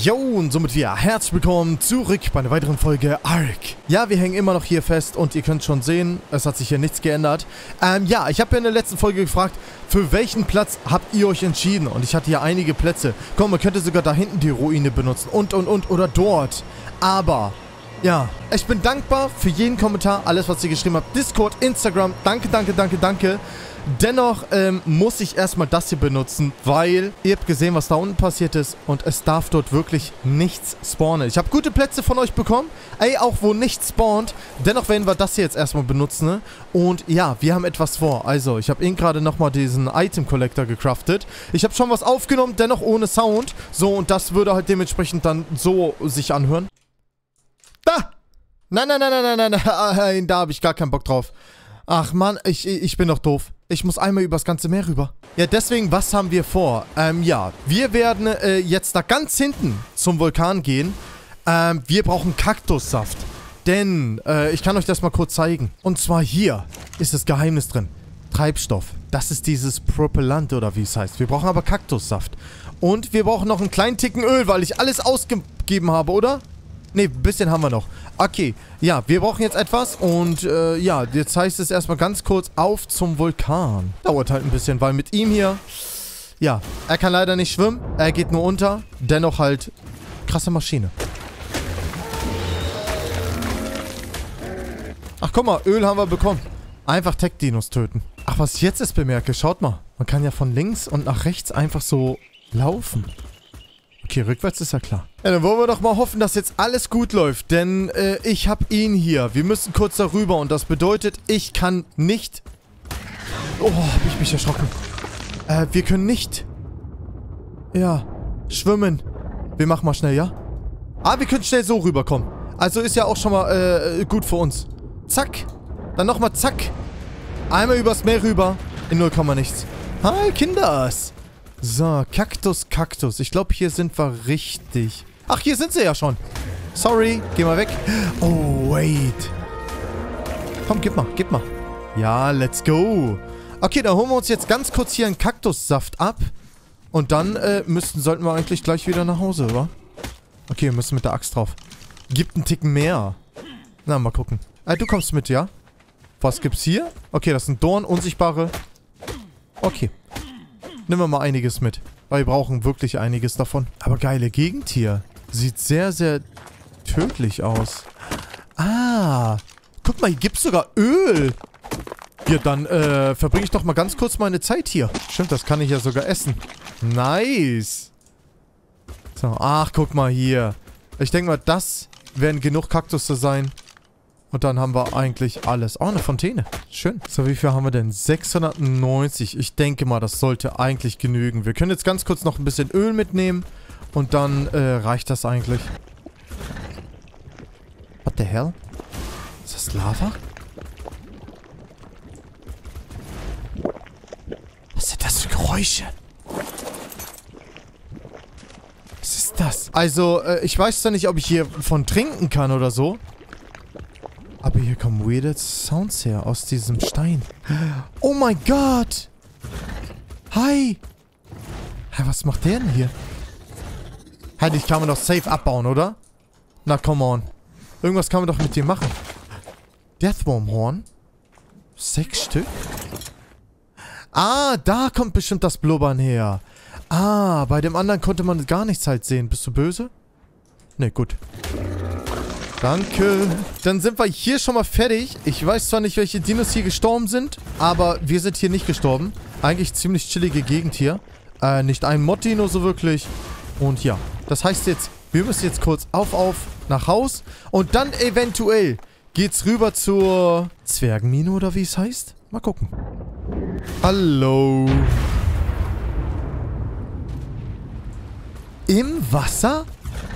Jo, und somit wieder herzlich willkommen zurück bei einer weiteren Folge Ark. Ja, wir hängen immer noch hier fest und ihr könnt schon sehen, es hat sich hier nichts geändert. Ja, ich habe ja in der letzten Folge gefragt, für welchen Platz habt ihr euch entschieden? Und ich hatte hier einige Plätze. Komm, man könnte sogar da hinten die Ruine benutzen und, oder dort. Aber, ja, ich bin dankbar für jeden Kommentar, alles, was ihr geschrieben habt. Discord, Instagram, danke. Dennoch muss ich erstmal das hier benutzen, weil ihr habt gesehen, was da unten passiert ist und es darf dort wirklich nichts spawnen. Ich habe gute Plätze von euch bekommen, auch wo nichts spawnt. Dennoch werden wir das hier jetzt erstmal benutzen, ne? Und ja, wir haben etwas vor. Also, ich habe eben gerade nochmal diesen Item Collector gecraftet. Ich habe schon was aufgenommen, dennoch ohne Sound. So, und das würde halt dementsprechend dann so sich anhören. Da! Nein, da habe ich gar keinen Bock drauf. Ach Mann, ich bin doch doof. Ich muss einmal übers ganze Meer rüber. Ja, deswegen, was haben wir vor? Ja, wir werden jetzt da ganz hinten zum Vulkan gehen. Wir brauchen Kaktussaft. Denn, ich kann euch das mal kurz zeigen. Und zwar hier ist das Geheimnis drin. Treibstoff. Das ist dieses Propellant oder wie es heißt. Wir brauchen aber Kaktussaft. Und wir brauchen noch einen kleinen Ticken Öl, weil ich alles ausgegeben habe, oder? Ne, ein bisschen haben wir noch. Okay, ja, wir brauchen jetzt etwas und ja, jetzt heißt es erstmal ganz kurz auf zum Vulkan. Dauert halt ein bisschen, weil mit ihm hier, ja, er kann leider nicht schwimmen, er geht nur unter, dennoch halt krasse Maschine. Ach, guck mal, Öl haben wir bekommen. Einfach Tech-Dinos töten. Ach, was ich jetzt erst bemerke, schaut mal, man kann ja von links und nach rechts einfach so laufen. Okay, rückwärts ist ja klar. Ja, dann wollen wir doch mal hoffen, dass jetzt alles gut läuft. Denn ich habe ihn hier. Wir müssen kurz darüber. Und das bedeutet, ich kann nicht... Oh, hab ich mich erschrocken. Wir können nicht... Ja, schwimmen. Wir machen mal schnell, ja? Ah, wir können schnell so rüberkommen. Also ist ja auch schon mal gut für uns. Zack. Dann nochmal zack. Einmal übers Meer rüber. In 0, nichts. Hi, Kinders. So, Kaktus. Ich glaube, hier sind wir richtig. Ach, hier sind sie ja schon. Sorry, geh mal weg. Oh, wait. Komm, gib mal. Ja, let's go. Okay, dann holen wir uns jetzt ganz kurz hier einen Kaktussaft ab. Und dann sollten wir eigentlich gleich wieder nach Hause, oder? Okay, wir müssen mit der Axt drauf. Gibt einen Ticken mehr. Na, mal gucken. Du kommst mit, ja? Was gibt's hier? Okay, das sind Dorn, unsichtbare. Okay. Nehmen wir mal einiges mit. Weil wir brauchen wirklich einiges davon. Aber geile Gegend hier. Sieht sehr, sehr tödlich aus. Ah. Guck mal, hier gibt's sogar Öl. Ja, dann verbringe ich doch mal ganz kurz meine Zeit hier. Stimmt, das kann ich ja sogar essen. Nice. So, ach, guck mal hier. Ich denke mal, das werden genug Kaktusse sein. Und dann haben wir eigentlich alles. Oh, eine Fontäne. Schön. So, wie viel haben wir denn? 690. Ich denke mal, das sollte eigentlich genügen. Wir können jetzt ganz kurz noch ein bisschen Öl mitnehmen. Und dann reicht das eigentlich. What the hell? Ist das Lava? Was sind das für Geräusche? Was ist das? Also, ich weiß zwar nicht, ob ich hier von trinken kann oder so. Aber hier kommen weirde Sounds her aus diesem Stein. Oh mein Gott! Hi! Hä, was macht der denn hier? Hä, dich kann man doch safe abbauen, oder? Na, come on. Irgendwas kann man doch mit dir machen. Deathworm-Horn? 6 Stück? Ah, da kommt bestimmt das Blubbern her. Ah, bei dem anderen konnte man gar nichts halt sehen. Bist du böse? Ne, gut. Danke. Dann sind wir hier schon mal fertig. Ich weiß zwar nicht, welche Dinos hier gestorben sind, aber wir sind hier nicht gestorben. Eigentlich ziemlich chillige Gegend hier. Nicht ein Mod-Dino so wirklich. Und ja, das heißt jetzt, wir müssen jetzt kurz auf nach Haus. Und dann eventuell geht's rüber zur Zwergenmine oder wie es heißt. Mal gucken. Hallo. Im Wasser?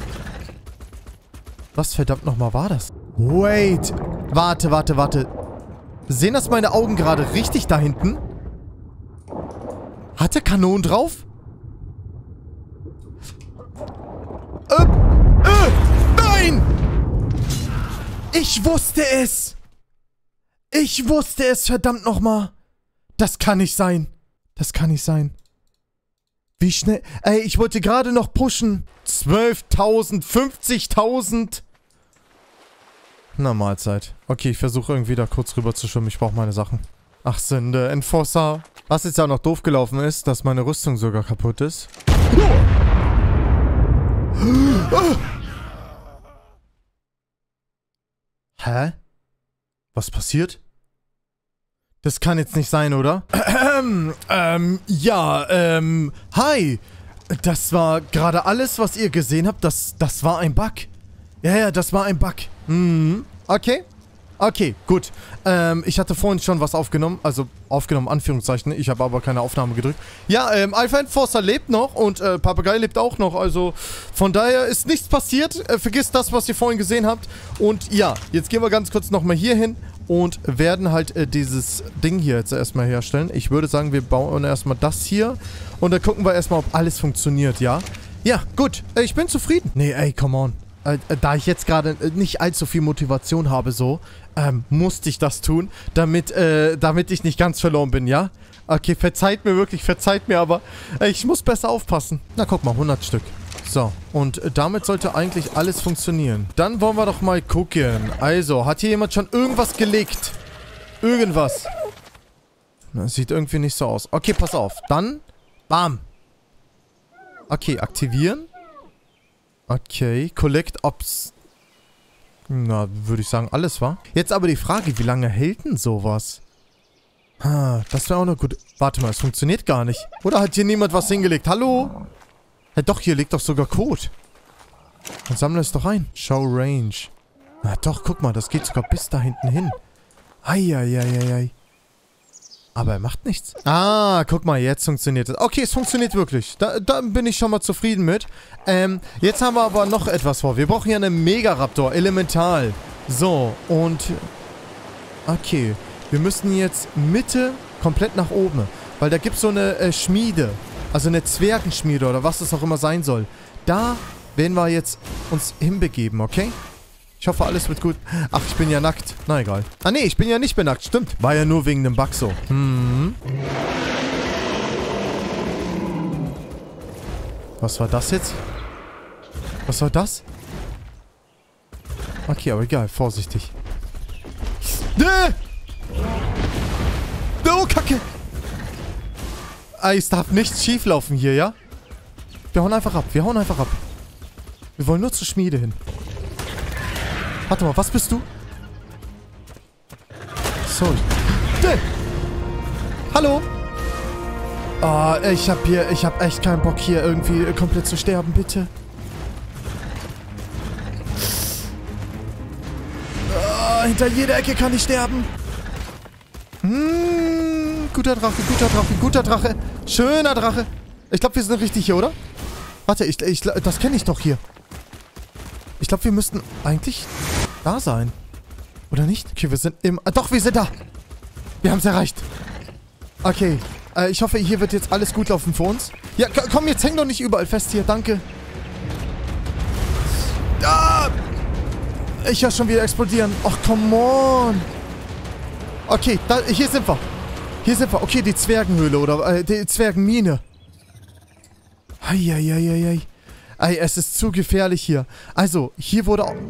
Was verdammt nochmal war das? Wait. Warte. Sehen das meine Augen gerade richtig da hinten? Hat er Kanonen drauf? Nein! Ich wusste es! Verdammt nochmal! Das kann nicht sein. Wie schnell? Ey, ich wollte gerade noch pushen. 12.000, 50.000. Na, Mahlzeit. Okay, ich versuche irgendwie da kurz rüber zu schwimmen. Ich brauche meine Sachen. Ach, Sünde. Enforcer. Was jetzt auch noch doof gelaufen ist, dass meine Rüstung sogar kaputt ist. Hä? Was passiert? Das kann jetzt nicht sein, oder? Hi. Das war gerade alles, was ihr gesehen habt. Das war ein Bug. Ja, das war ein Bug. Mhm. Okay. Okay, gut. Ich hatte vorhin schon was aufgenommen. Also, aufgenommen, Anführungszeichen. Ich habe aber keine Aufnahme gedrückt. Ja, Alpha Enforcer lebt noch und Papagei lebt auch noch. Also, von daher ist nichts passiert. Vergisst das, was ihr vorhin gesehen habt. Und ja, jetzt gehen wir ganz kurz nochmal hier hin und werden halt dieses Ding hier jetzt erstmal herstellen. Ich würde sagen, wir bauen erstmal das hier. Und dann gucken wir erstmal, ob alles funktioniert, ja? Ja, gut. Ich bin zufrieden. Nee, ey, come on. Da ich jetzt gerade nicht allzu viel Motivation habe, so, musste ich das tun, damit ich nicht ganz verloren bin, ja? Okay, verzeiht mir wirklich, verzeiht mir, aber ich muss besser aufpassen. Na, guck mal, 100 Stück. So, und damit sollte eigentlich alles funktionieren. Dann wollen wir doch mal gucken. Also, hat hier jemand schon irgendwas gelegt? Irgendwas. Das sieht irgendwie nicht so aus. Okay, pass auf. Dann, bam. Okay, aktivieren. Okay, collect ops. Na, würde ich sagen, alles war. Jetzt aber die Frage, wie lange hält denn sowas? Das wäre auch noch gut. Warte mal, es funktioniert gar nicht. Oder hat hier niemand was hingelegt? Hallo? Ja doch, hier liegt doch sogar Code. Dann sammle es doch ein. Show Range. Na doch, guck mal, das geht sogar bis da hinten hin. Eieieiei. Aber er macht nichts. Ah, guck mal, jetzt funktioniert es. Okay, es funktioniert wirklich. Da bin ich schon mal zufrieden mit. Jetzt haben wir aber noch etwas vor. Wir brauchen ja einen Megaraptor, elemental. So, und... Okay, wir müssen jetzt Mitte komplett nach oben. Weil da gibt es so eine Schmiede. Also eine Zwergenschmiede oder was es auch immer sein soll. Da werden wir jetzt uns hinbegeben, okay? Ich hoffe, alles wird gut. Ach, ich bin ja nackt. Na, egal. Ah, nee, ich bin ja nicht mehr nackt. Stimmt. War ja nur wegen dem Bug so. Was war das jetzt? Was war das? Okay, aber egal. Vorsichtig. Oh, Kacke. Es darf nichts schieflaufen hier, ja? Wir hauen einfach ab. Wir hauen einfach ab. Wir wollen nur zur Schmiede hin. Warte mal, was bist du? So. Hallo? Oh, ich hab echt keinen Bock hier irgendwie komplett zu sterben, bitte. Oh, hinter jeder Ecke kann ich sterben. Guter Drache, guter Drache, guter Drache. Schöner Drache. Ich glaube, wir sind richtig hier, oder? Warte, das kenne ich doch hier. Ich glaube, wir müssten eigentlich da sein. Oder nicht? Okay, wir sind im... Doch, wir sind da. Wir haben es erreicht. Okay. Ich hoffe, hier wird jetzt alles gut laufen für uns. Ja, komm, jetzt häng doch nicht überall fest hier. Danke. Ah! Ich höre schon wieder explodieren. Ach, come on. Okay, hier sind wir. Hier sind wir. Okay, die Zwergenhöhle oder die Zwergenmine. Eieieiei. Ey, es ist zu gefährlich hier. Also, hier wurde auch...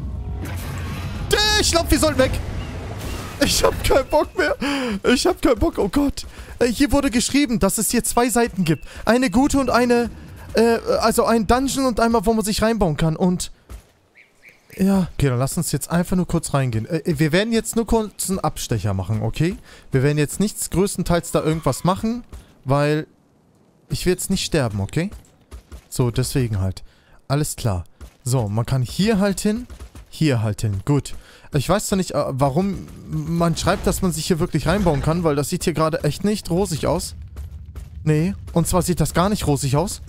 Ich glaube, wir sollten weg. Ich habe keinen Bock mehr. Ich habe keinen Bock. Oh Gott. Hier wurde geschrieben, dass es hier 2 Seiten gibt. Eine gute und eine... also ein Dungeon und einmal, wo man sich reinbauen kann. Und... Ja. Okay, dann lass uns jetzt einfach nur kurz reingehen. Wir werden jetzt nur kurz einen Abstecher machen, okay? Wir werden jetzt nichts größtenteils da irgendwas machen, weil... Ich will jetzt nicht sterben, okay? So, deswegen halt. Alles klar. So, man kann hier halt hin. Hier halt hin. Gut. Ich weiß zwar nicht, warum man schreibt, dass man sich hier wirklich reinbauen kann, weil das sieht hier gerade echt nicht rosig aus. Nee. Und zwar sieht das gar nicht rosig aus.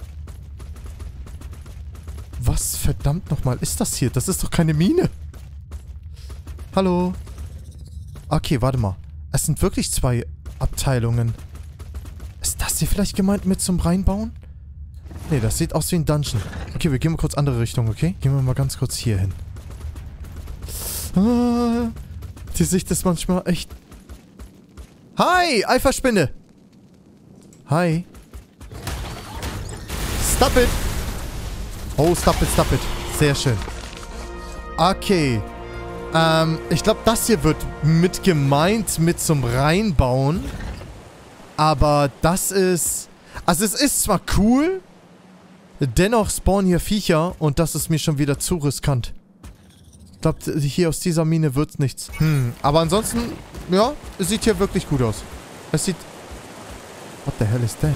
Was verdammt nochmal ist das hier? Das ist doch keine Mine. Hallo? Okay, warte mal. Es sind wirklich 2 Abteilungen. Ist das hier vielleicht gemeint mit zum Reinbauen? Nee, das sieht aus wie ein Dungeon. Okay, wir gehen mal kurz andere Richtung, okay? Gehen wir mal ganz kurz hier hin. Die Sicht ist manchmal echt... Hi, Alpha-Spinne. Hi. Stop it. Oh, stop it, stop it. Sehr schön. Okay. Ich glaube, das hier wird mit gemeint mit zum Reinbauen. Aber das ist... Also es ist zwar cool, dennoch spawnen hier Viecher und das ist mir schon wieder zu riskant. Ich glaube, hier aus dieser Mine wird's nichts. Aber ansonsten, ja, es sieht hier wirklich gut aus. Es sieht... What the hell is that?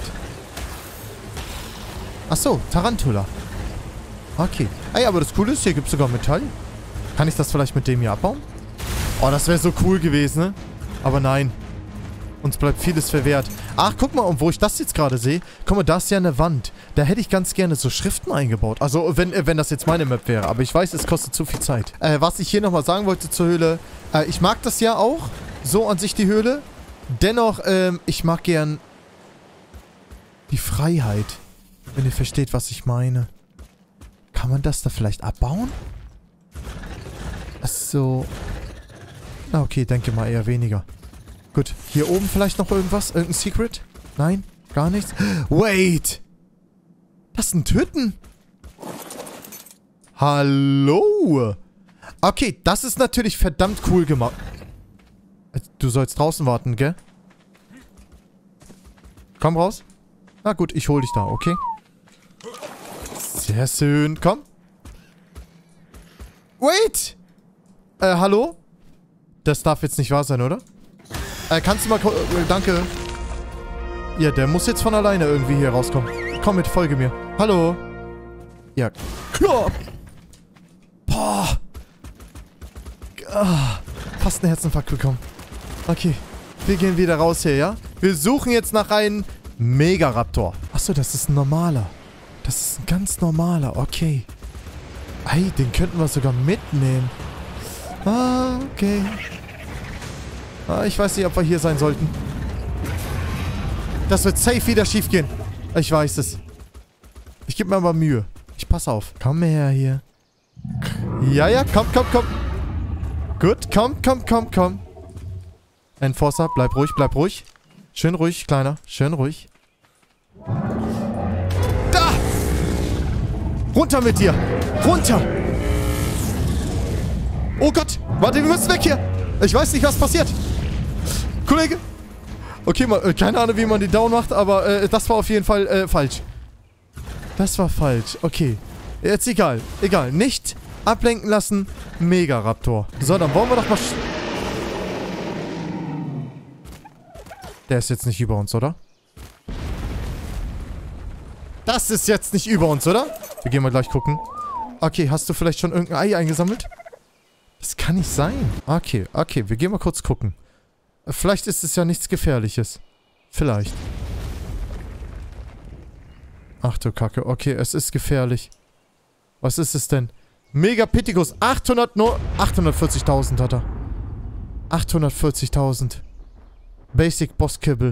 Achso, Tarantula. Okay. Ey, aber das Coole ist, hier gibt es sogar Metall. Kann ich das vielleicht mit dem hier abbauen? Oh, das wäre so cool gewesen, ne? Aber nein. Uns bleibt vieles verwehrt. Ach, guck mal, und wo ich das jetzt gerade sehe. Guck mal, da ist ja eine Wand. Da hätte ich ganz gerne so Schriften eingebaut. Also, wenn das jetzt meine Map wäre. Aber ich weiß, es kostet zu viel Zeit. Was ich hier nochmal sagen wollte zur Höhle. Ich mag das ja auch. So an sich die Höhle. Dennoch, ich mag gern die Freiheit. Wenn ihr versteht, was ich meine. Kann man das da vielleicht abbauen? Ach so. Na okay, denke mal eher weniger. Gut, hier oben vielleicht noch irgendwas? Irgendein Secret? Nein? Gar nichts? Wait! Das sind Hütten! Hallo! Okay, das ist natürlich verdammt cool gemacht. Du sollst draußen warten, gell? Komm raus. Na gut, ich hol dich da, okay? Sehr schön. Komm. Wait! Hallo? Das darf jetzt nicht wahr sein, oder? Kannst du mal... danke. Ja, der muss jetzt von alleine irgendwie hier rauskommen. Komm mit, folge mir. Hallo. Ja. Klar. Boah. Fast einen Herzinfarkt bekommen. Okay. Wir gehen wieder raus hier, ja? Wir suchen jetzt nach einem Megaraptor. Achso, das ist ein normaler. Das ist ein ganz normaler. Okay. Ey, den könnten wir sogar mitnehmen. Ah, okay. Ich weiß nicht, ob wir hier sein sollten. Das wird safe wieder schief gehen. Ich weiß es. Ich gebe mir aber Mühe. Ich passe auf. Komm her hier. Ja, ja, komm, komm, komm. Gut, komm, komm, komm, komm. Enforcer, bleib ruhig, bleib ruhig. Schön ruhig, Kleiner. Schön ruhig. Da! Runter mit dir! Runter! Oh Gott! Warte, wir müssen weg hier! Ich weiß nicht, was passiert. Kollege! Okay, keine Ahnung, wie man die down macht, aber das war auf jeden Fall falsch. Das war falsch. Okay. Jetzt egal. Egal. Nicht ablenken lassen. Megaraptor. So, dann wollen wir doch mal... Der ist jetzt nicht über uns, oder? Das ist jetzt nicht über uns, oder? Wir gehen mal gleich gucken. Okay, hast du vielleicht schon irgendein Ei eingesammelt? Das kann nicht sein. Okay, okay, wir gehen mal kurz gucken. Vielleicht ist es ja nichts Gefährliches. Vielleicht. Ach du Kacke. Okay, es ist gefährlich. Was ist es denn? Megapithecus. 840.000 hat er. 840.000. Basic Boss Kibble.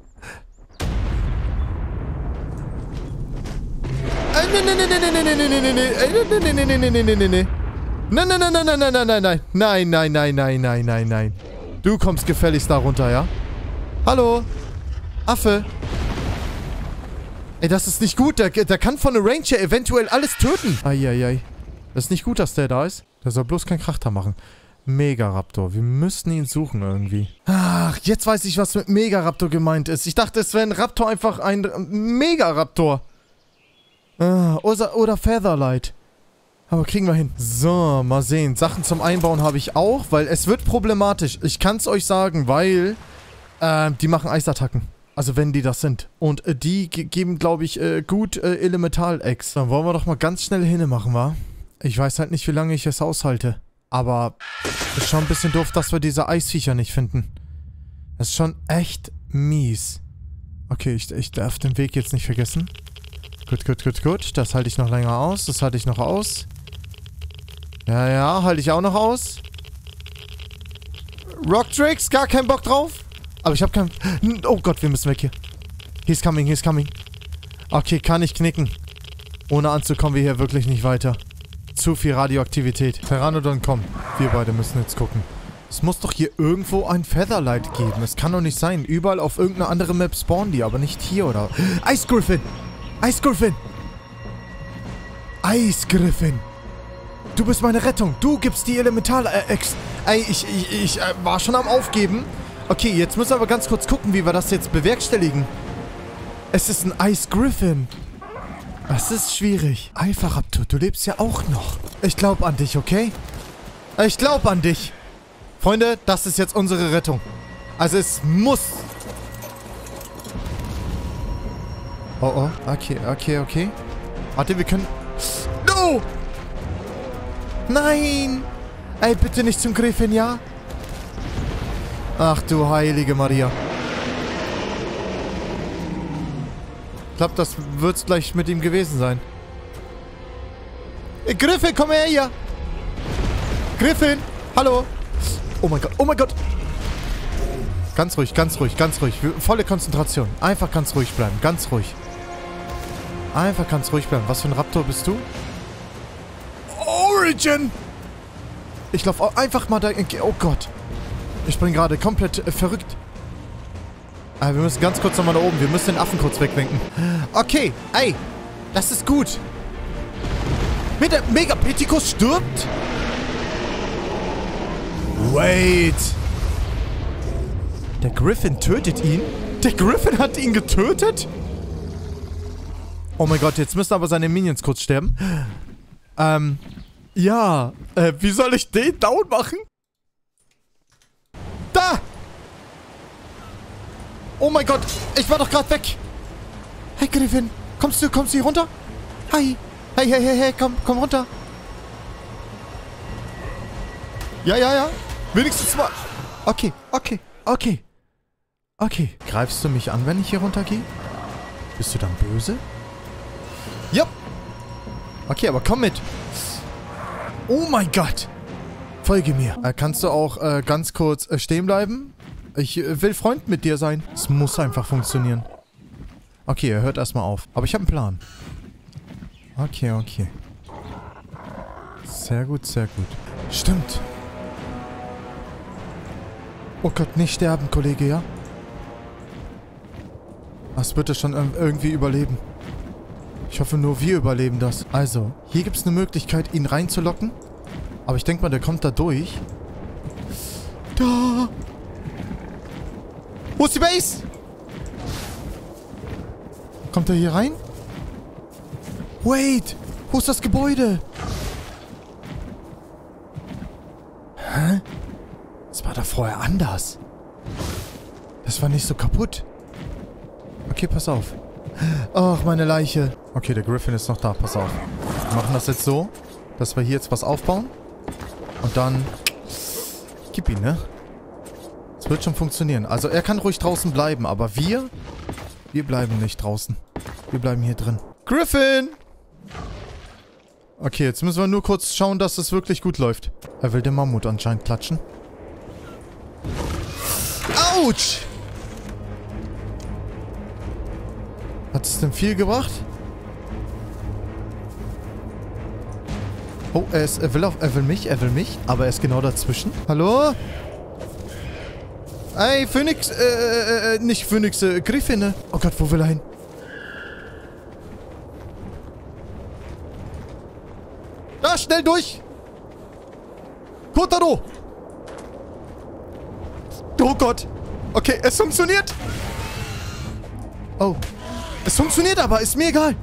Nein. Du kommst gefälligst da runter, ja? Hallo? Affe? Ey, das ist nicht gut. Der kann von der Range her eventuell alles töten. Eieiei. Das ist nicht gut, dass der da ist. Der soll bloß keinen Krach da machen. Megaraptor. Wir müssen ihn suchen irgendwie. Ach, jetzt weiß ich, was mit Megaraptor gemeint ist. Ich dachte, es wäre ein Raptor einfach ein Megaraptor. Oder Featherlight. Aber kriegen wir hin. So, mal sehen. Sachen zum Einbauen habe ich auch, weil es wird problematisch. Ich kann es euch sagen, weil die machen Eisattacken. Also wenn die das sind. Und die geben, glaube ich, gut Elemental-Eggs. Dann wollen wir doch mal ganz schnell hinne machen, wa? Ich weiß halt nicht, wie lange ich es aushalte. Aber ist schon ein bisschen doof, dass wir diese Eisviecher nicht finden. Das ist schon echt mies. Okay, ich darf den Weg jetzt nicht vergessen. Gut. Das halte ich noch länger aus. Das halte ich noch aus. Ja, halte ich auch noch aus. Rocktricks, gar keinen Bock drauf. Aber ich habe keinen... Oh Gott, wir müssen weg hier. He's coming. Okay, kann ich knicken. Ohne Anzug kommen wir hier wirklich nicht weiter. Zu viel Radioaktivität. Pteranodon, komm. Wir beide müssen jetzt gucken. Es muss doch hier irgendwo ein Featherlight geben. Es kann doch nicht sein. Überall auf irgendeiner anderen Map spawnen die, aber nicht hier, oder? Ice Griffin! Eisgriffin. Du bist meine Rettung. Du gibst die Elemental... Ey, ich war schon am Aufgeben. Okay, jetzt müssen wir aber ganz kurz gucken, wie wir das jetzt bewerkstelligen. Es ist ein Eisgriffin. Das ist schwierig. Alpha-Raptor, du lebst ja auch noch. Ich glaube an dich, okay? Ich glaube an dich. Freunde, das ist jetzt unsere Rettung. Also es muss... Oh, oh. Okay. Warte, wir können... No! Nein! Ey, bitte nicht zum Griffin, ja? Ach du heilige Maria. Ich glaube, das wird's gleich mit ihm gewesen sein. Griffin, komm her hier! Griffin! Hallo! Oh mein Gott, oh mein Gott! Ganz ruhig. Volle Konzentration. Einfach ganz ruhig bleiben, ganz ruhig. Einfach ganz ruhig bleiben. Was für ein Raptor bist du? Origin! Ich laufe einfach mal da... Oh Gott. Ich bin gerade komplett verrückt. Aber wir müssen ganz kurz nochmal da oben. Wir müssen den Affen kurz weglenken. Okay. Ey. Das ist gut. Megapithecus stirbt? Wait. Der Griffin tötet ihn? Der Griffin hat ihn getötet? Oh mein Gott, jetzt müssen aber seine Minions kurz sterben. Ja. Wie soll ich den down machen? Da! Oh mein Gott, ich war doch gerade weg. Hey Griffin, kommst du hier runter? Hi. Hey, komm runter. Ja. Wenigstens mal. Okay. Greifst du mich an, wenn ich hier runtergehe? Bist du dann böse? Ja. Okay, aber komm mit. Oh mein Gott. Folge mir. Kannst du auch ganz kurz stehen bleiben? Ich will Freund mit dir sein. Es muss einfach funktionieren. Okay, er hört erstmal auf. Aber ich habe einen Plan. Okay. Sehr gut. Stimmt. Oh Gott, nicht sterben, Kollege, ja? Das wird er schon irgendwie überleben. Ich hoffe, nur wir überleben das. Also, hier gibt es eine Möglichkeit, ihn reinzulocken. Aber ich denke mal, der kommt da durch. Da! Wo ist die Base? Kommt er hier rein? Wait! Wo ist das Gebäude? Hä? Das war da vorher anders. Das war nicht so kaputt. Okay, pass auf. Ach, meine Leiche. Okay, der Griffin ist noch da. Pass auf. Wir machen das jetzt so, dass wir hier jetzt was aufbauen. Und dann... Gib ihn, ne? Es wird schon funktionieren. Also er kann ruhig draußen bleiben, aber wir bleiben nicht draußen. Wir bleiben hier drin. Griffin! Okay, jetzt müssen wir nur kurz schauen, dass es wirklich gut läuft. Er will den Mammut anscheinend klatschen. Autsch! Hat es denn viel gebracht? Oh, er will mich, aber er ist genau dazwischen. Hallo? Ey, Phoenix, nicht Phoenix, Griffin. Oh Gott, wo will er hin? Da, schnell durch! Kotaro! Oh Gott! Okay, es funktioniert! Oh. Es funktioniert aber, ist mir egal.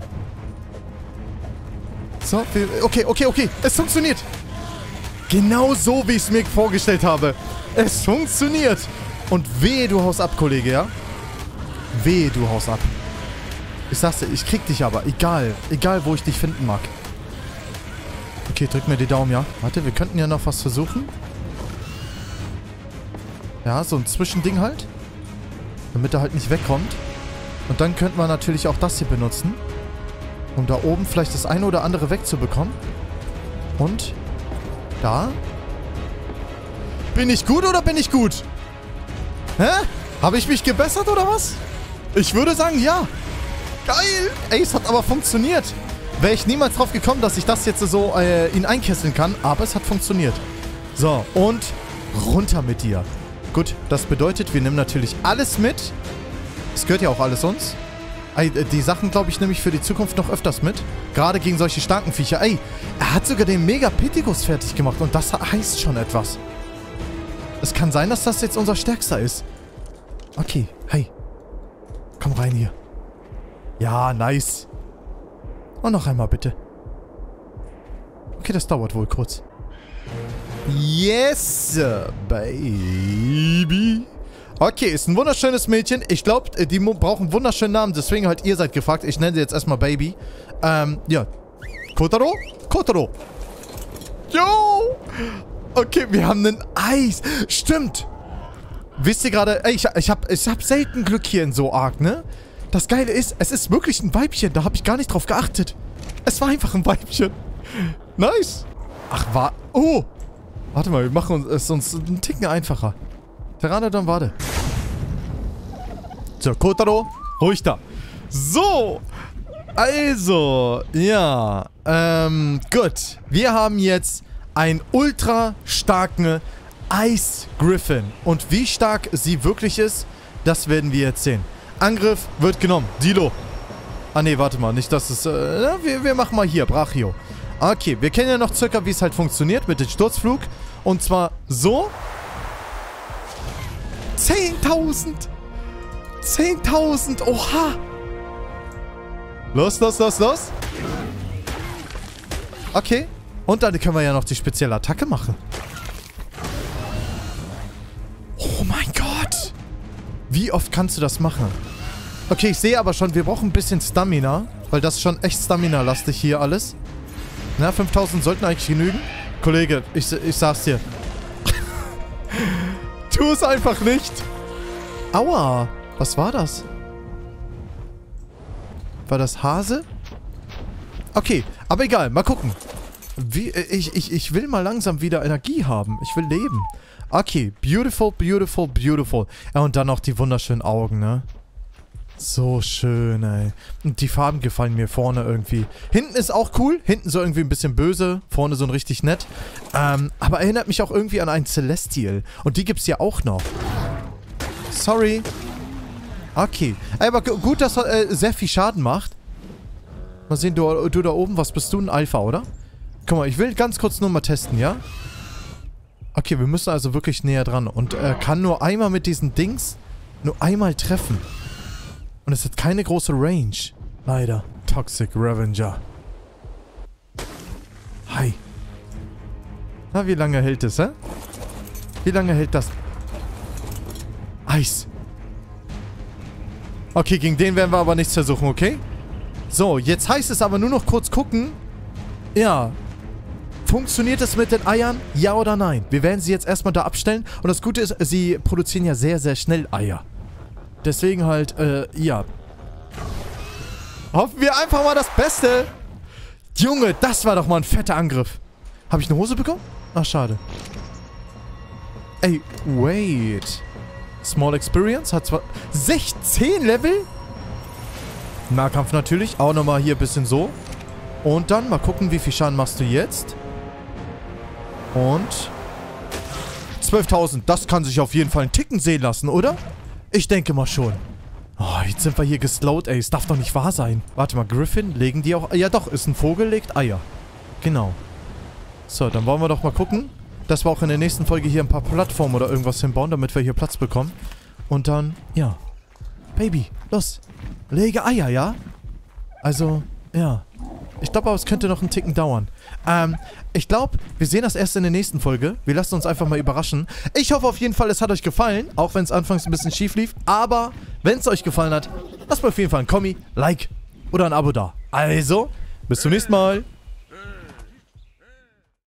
So, okay. Es funktioniert. Genau so, wie ich es mir vorgestellt habe. Es funktioniert. Und wehe, du haust ab, Kollege, ja? Wehe, du haust ab. Ich sag's dir, ich krieg dich aber. Egal, wo ich dich finden mag. Okay, drück mir die Daumen, ja? Warte, wir könnten ja noch was versuchen. Ja, so ein Zwischending halt. Damit er halt nicht wegkommt. Und dann könnten wir natürlich auch das hier benutzen. Um da oben vielleicht das eine oder andere wegzubekommen. Und da. Bin ich gut oder bin ich gut? Hä? Habe ich mich gebessert oder was? Ich würde sagen, ja. Geil. Ey, es hat aber funktioniert. Wäre ich niemals drauf gekommen, dass ich das jetzt so ihn einkesseln kann. Aber es hat funktioniert. So, und runter mit dir. Gut, das bedeutet, wir nehmen natürlich alles mit. Es gehört ja auch alles uns. Ey, die Sachen, glaube ich, nehme ich für die Zukunft noch öfters mit. Gerade gegen solche starken Viecher. Ey, er hat sogar den Megapithecus fertig gemacht. Und das heißt schon etwas. Es kann sein, dass das jetzt unser Stärkster ist. Okay, hey. Komm rein hier. Ja, nice. Und noch einmal, bitte. Okay, das dauert wohl kurz. Yes, baby. Okay, ist ein wunderschönes Mädchen. Ich glaube, die brauchen einen wunderschönen Namen. Deswegen halt, ihr seid gefragt. Ich nenne sie jetzt erstmal Baby. Ja. Kotaro? Kotaro. Jo! Okay, wir haben einen Eis. Stimmt. Wisst ihr gerade, ey, ich hab selten Glück hier in so arg, ne? Das Geile ist, es ist wirklich ein Weibchen. Da habe ich gar nicht drauf geachtet. Es war einfach ein Weibchen. Nice. Ach, oh. Warte mal, wir machen es uns einen Ticken einfacher. Pteranodon, warte. So, Kotaro, ruhig da. So, also, ja, gut. Wir haben jetzt einen ultra starken Ice Griffin. Und wie stark sie wirklich ist, das werden wir jetzt sehen. Angriff wird genommen. Dilo. Ah, nee, warte mal. Nicht, dass es, wir machen mal hier, Brachio. Okay, wir kennen ja noch circa, wie es halt funktioniert mit dem Sturzflug. Und zwar so. 10.000! 10.000! Oha! Los, los, los, los! Okay. Und dann können wir ja noch die spezielle Attacke machen. Oh mein Gott! Wie oft kannst du das machen? Okay, ich sehe aber schon, wir brauchen ein bisschen Stamina. Weil das ist schon echt Stamina-lastig hier alles. Na, 5.000 sollten eigentlich genügen. Kollege, ich sag's dir. Tu es einfach nicht. Aua. Was war das? War das Hase? Okay, aber egal. Mal gucken. Ich will mal langsam wieder Energie haben. Ich will leben. Okay, beautiful, beautiful, beautiful. Ja, und dann noch die wunderschönen Augen, ne? So schön, ey. Und die Farben gefallen mir vorne irgendwie. Hinten ist auch cool. Hinten so irgendwie ein bisschen böse. Vorne so ein richtig nett. Aber erinnert mich auch irgendwie an einen Celestial. Und die gibt's ja auch noch. Sorry. Okay. Aber gut, dass er sehr viel Schaden macht. Mal sehen, du da oben, was bist du? Ein Alpha, oder? Guck mal, ich will ganz kurz nur mal testen, ja? Okay, wir müssen also wirklich näher dran. Und er kann nur einmal mit diesen Dings nur einmal treffen. Und es hat keine große Range. Leider. Toxic Revenger. Hi. Na, wie lange hält es, hä? Wie lange hält das? Eis. Okay, gegen den werden wir aber nichts versuchen, okay? So, jetzt heißt es aber nur noch kurz gucken. Ja. Funktioniert es mit den Eiern? Ja oder nein? Wir werden sie jetzt erstmal da abstellen. Und das Gute ist, sie produzieren ja sehr, sehr schnell Eier. Deswegen halt, ja. Hoffen wir einfach mal das Beste. Junge, das war doch mal ein fetter Angriff. Habe ich eine Hose bekommen? Ach, schade. Ey, wait. Small Experience hat zwar 16 Level. Nahkampf natürlich. Auch nochmal hier ein bisschen so. Und dann mal gucken, wie viel Schaden machst du jetzt. Und 12.000. Das kann sich auf jeden Fall einen Ticken sehen lassen, oder? Ich denke mal schon. Oh, jetzt sind wir hier geslowt, ey. Es darf doch nicht wahr sein. Warte mal, Griffin, legen die auch... Ja doch, ist ein Vogel, legt Eier. Genau. So, dann wollen wir doch mal gucken, dass wir auch in der nächsten Folge hier ein paar Plattformen oder irgendwas hinbauen, damit wir hier Platz bekommen. Und dann, ja. Baby, los. Lege Eier, ja? Also, ja. Ich glaube aber, es könnte noch einen Ticken dauern. Ich glaube, wir sehen das erst in der nächsten Folge. Wir lassen uns einfach mal überraschen. Ich hoffe auf jeden Fall, es hat euch gefallen. Auch wenn es anfangs ein bisschen schief lief. Aber, wenn es euch gefallen hat, lasst mir auf jeden Fall ein Kommi, Like oder ein Abo da. Also, bis zum nächsten Mal.